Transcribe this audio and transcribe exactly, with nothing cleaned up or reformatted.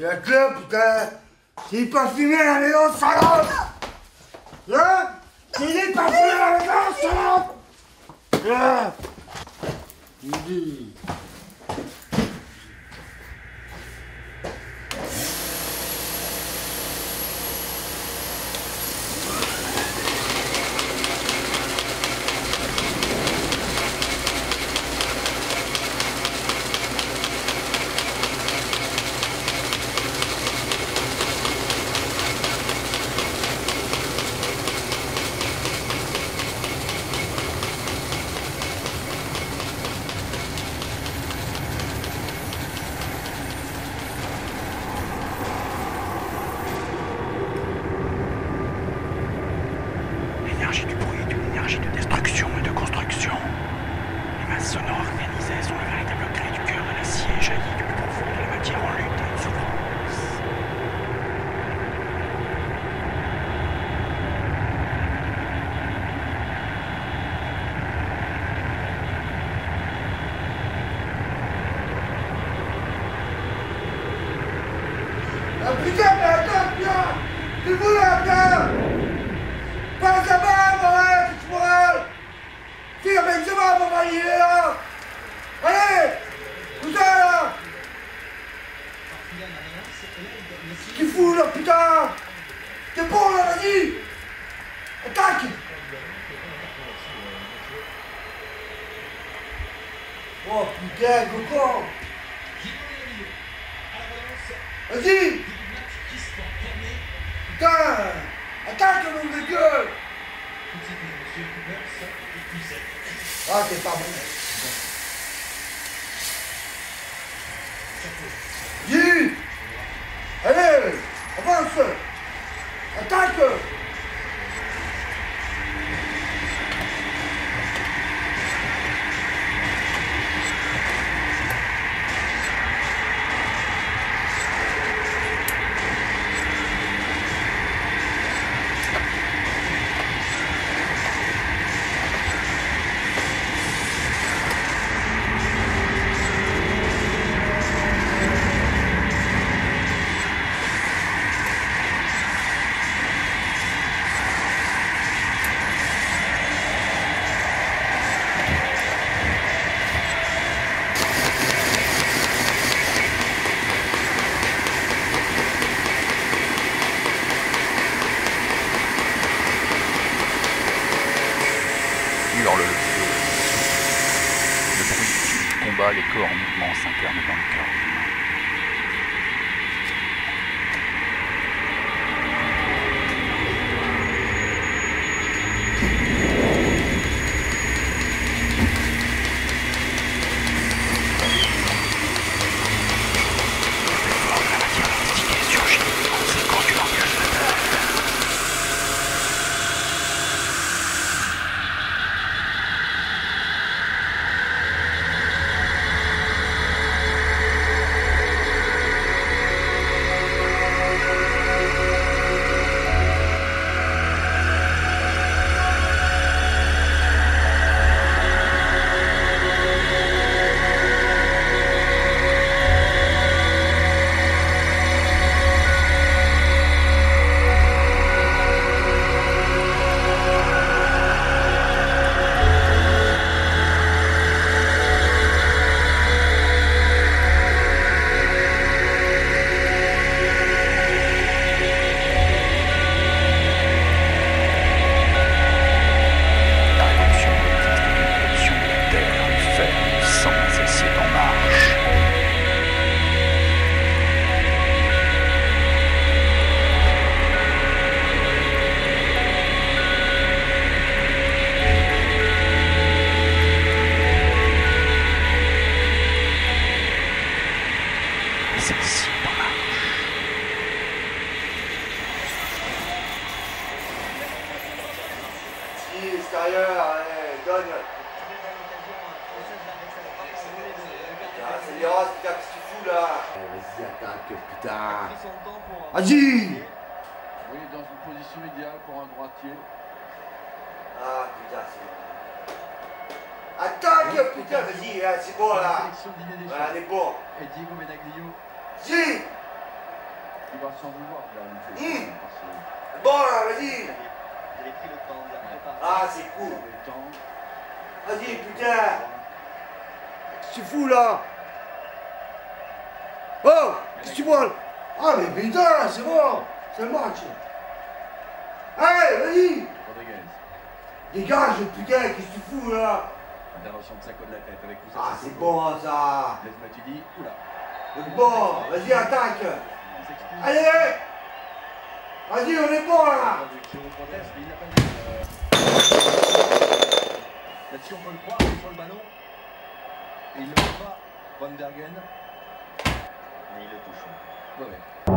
C'est la clope, putain. C'est pas fumé à la maison, salope. Hein? C'est pas fumé à la maison, salope. Hein? L'énergie du bruit est une énergie de destruction et de construction. Les masses sonores organisées sont le véritable cri du cœur de l'acier jailli du plus profond de la matière en lutte et en souffrance. Ah putain, mais attends, putain. C'est vous là, putain. Pas ça va, ouais, que tu pourrais. Si, avec ça va, mon mari, il est là. Allez, tout ça là. Qu'est-ce qu'il fout là, putain? T'es bon là, vas-y. Attaque. Oh putain, coco. Vas-y. Putain. Attaque le nom de gueule. Ah, c'est pas bon. Dis. Allez, avance. Attaque. Hurle le feu. Le bruit du combat, les corps en mouvement s'internent dans le cœur humain. Extérieur, allez, donne. C'est les roses, putain, qu'est-ce que tu fous là? Vas-y, attaque, putain. Vas-y. Oui, dans une position idéale pour un droitier. Ah, putain, c'est... Attaque, putain, vas-y, c'est bon là. Voilà, on est bon. Et Diego Menaglio. Si. Il va s'en vouloir de l'arbitre. Mmh. Parce que Bon là, vas-y. Vous avez pris le temps de la préparer. Ah, c'est cool. le temps. Vas-y, putain. Qu'est-ce que tu fous là? Oh, qu'est-ce que tu vois? Ah, mais putain, c'est bon. C'est le match. Allez, vas-y. Rodriguez. Dégage, putain, qu'est-ce que tu fous là? Intervention de Sako de la tête avec Moussa Ah, Sissoko. c'est bon ça. Blaise Matuidi. Oula. C'est bon, vas-y, attaque. Il s'excuse. Allez. Vas-y, on est bon là. Giro proteste, mais il n'a pas dit. Euh, Là-dessus, on peut le croire, sur le ballon. Et il ne le fait pas. Van Bergen. Mais il le touche. Ouais, ouais.